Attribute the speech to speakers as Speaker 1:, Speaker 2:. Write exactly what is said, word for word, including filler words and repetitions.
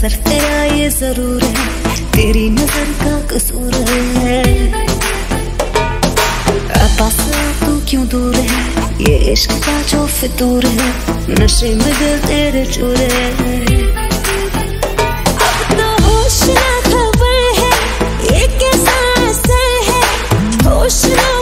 Speaker 1: असर तेरा ये जरूर है, तेरी नजर का कसूर है। पास तू क्यों दूर है, ये इश्क का जो फितूर है, नशे में दिल तेरे चूर है। अब तो होश ना खबर है, ये कैसा असर है, होश ना